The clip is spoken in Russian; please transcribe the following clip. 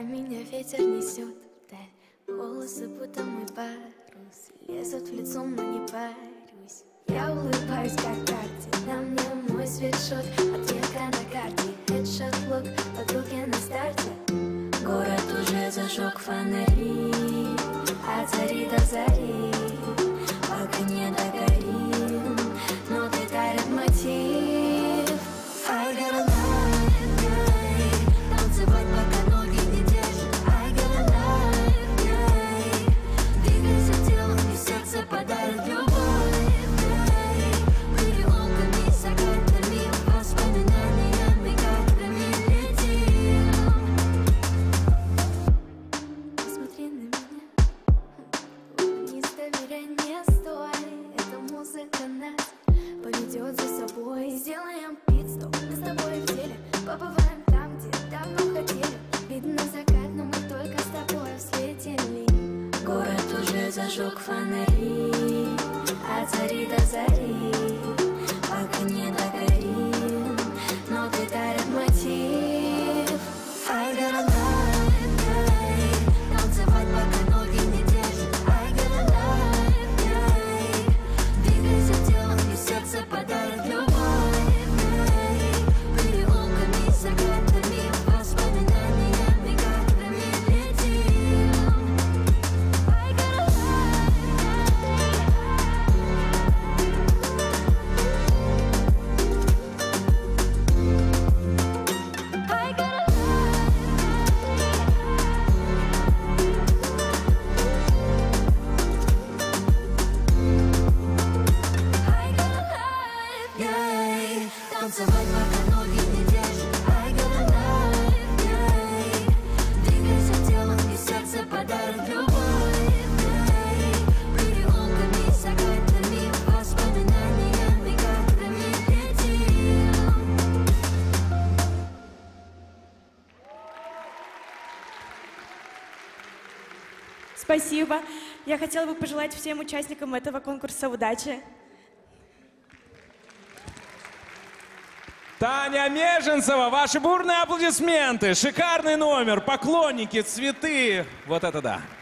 меня ветер несет вдаль. Волосы будто мой парус, лезут в лицо, но не парюсь. Я улыбаюсь, как карте, на мне мой свитшот, отметка на карте, хедшот, лук, подруги на старте. Город уже зажег фонари, от зари до зари, пока не догорим, но ты дарит мотив. I gotta life, yeah. Танцевать, пока ноги не держат. I gotta life, yeah. Двигайся телом, и сердце подарит любовь, yeah. Переулками, закатами, воспоминаниями, кадрами летим. Посмотри на меня, улыбнись, доверяй, не стой. Эта музыка нас поведет за собой. Сделаем пит-стоп, мы с тобой в деле. Побываем там, где давно хотели. Видно закат, но мы только с тобой взлетели. Город уже зажег фонари, от зари до зари, пока не догорим, но ты дарит мотив. I gotta life, yeah. Танцевать, пока ноги не держат. I gotta life, yeah. Двигайся телом, и сердце подарит любовь, yeah. Переулками, закатами, воспоминаниями, кадрами летим. I gotta I gotta I gotta life, yeah. Танцевать, пока ноги не держат. I gotta life, yeah. Двигайся телом, и сердце подарит любовь, yeah. Переулками, закатами, воспоминаниями, кадрами летим. Спасибо. Я хотела бы пожелать всем участникам этого конкурса удачи. Таня Меженцева, ваши бурные аплодисменты, шикарный номер, поклонники, цветы. Вот это да.